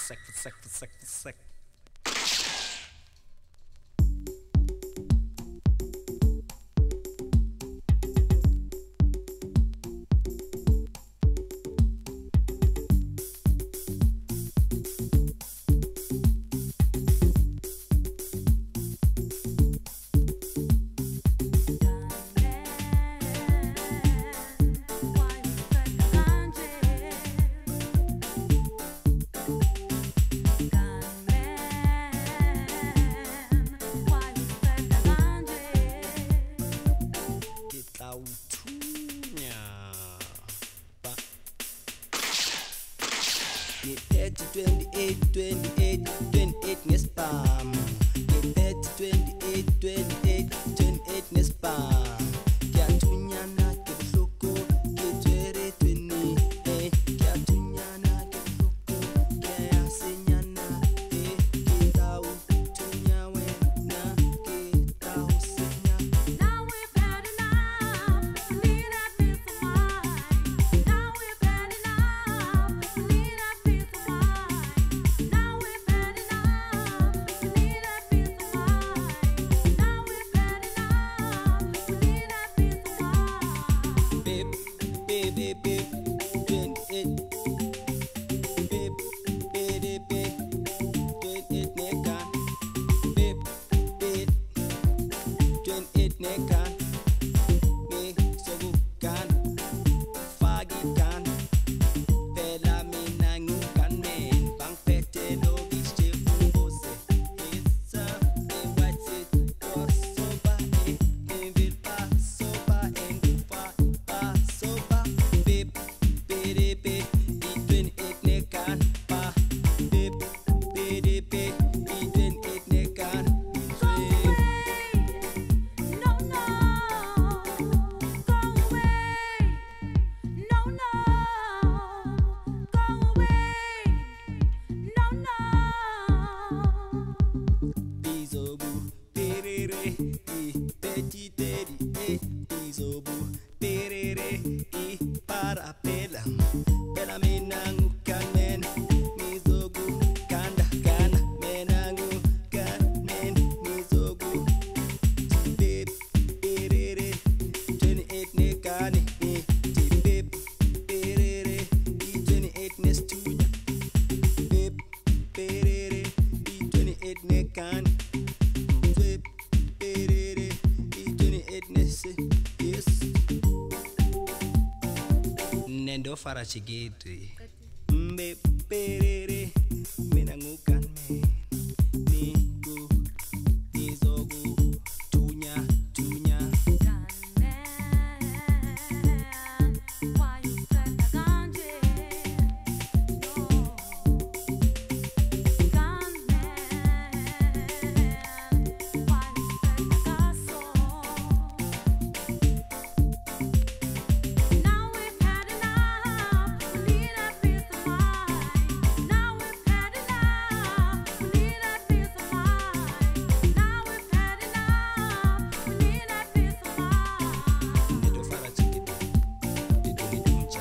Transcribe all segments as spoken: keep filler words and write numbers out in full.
sec, for sec, for sec, for sec. twenty-eight, twenty-eight, twenty-eight nespam. twenty-eight, twenty-eight, twenty-eight nespam. Kiatunyana kibusuku, kitwere tweni, eh. Kiatunyana kibusuku, kiasinyana, eh. Kitau tunyawe na kitau sinya. Now we've had enough, we need a piece of mind. Now we've had enough, we need a piece of mind. Now we've had enough, we need a piece of mind. Now we've had enough, we need a piece of mind. Babe, babe, babe, babe, twenty-eight. Babe, babe, babe, twenty-eight nekan. Babe, babe, twenty-eight nekan. Me sobukan, fagikan. Pela minangukan men, bang pete logis chefubose. Isa, e watsit, korsoba, e nevil pa soba, en pa pa soba. Babe, babe, babe, di twenty-eight nekan pa. Babe, babe, babe, di twenty-eight nekan. Go away, no, no. Go away, no, no. Go away, no, no. Bizobu, terere, i petit teddy, eh. Bizobu, terere, i para pela. Pela menangu kan men, mizogu, kanda kana, menangu kan men, mizogu. Tibib, terere, twenty-eight nekani, eh. Tibib, terere, i twenty-eight nestunya. Tibib, terere, i twenty-eight nekani. Tibib, terere, i twenty-eight nese, yes. Nendo fara chigiti. Mbe perere, menangukan men. Niku, nizogu, tunya, tunya. Gunman, why you said the ganja? No. Gunman, why you said the gasol? Now we've had enough, we need a piece of mind. Now we've had enough, we need a piece of mind. Now we've had enough, we need a piece of mind. Nendo fara chigiti. Diduni tuncha.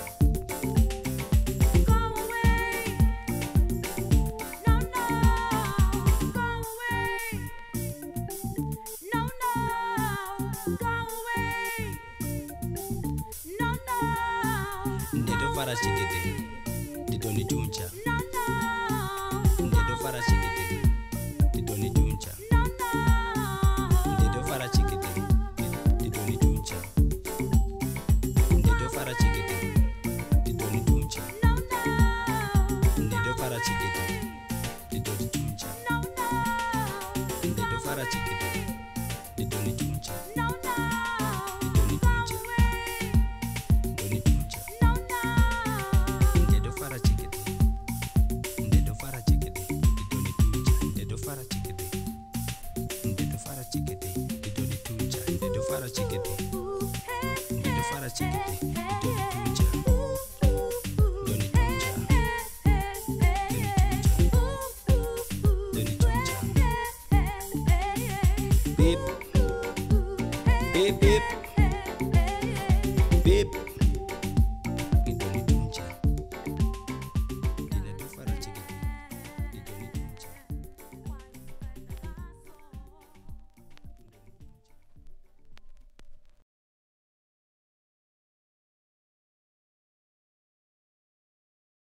Go away, no, no. Go away, no, no. Go away, no, no. Nendo fara chigiti. Diduni tuncha. No, no. Nendo fara chigiti. Diduni tuncha. No, no. Nendo fara chigiti. Diduni tuncha. Nendo fara chigiti. Diduni tuncha. No, no. Nendo fara chigiti. Diduni tuncha. No, no. Nendo fara chigiti. Diduni tuncha. No, no. Diduni Go tuncha. away, Diduni tuncha. no, no. Nendo fara chigiti. Nendo fara chigiti. Diduni tuncha. Nendo fara chigiti. Nendo fara chigiti. Diduni tuncha. Nendo fara chigiti. Nendo fara chigiti. Diduni tuncha. Diduni tuncha. Diduni tuncha. Diduni tuncha. Babe.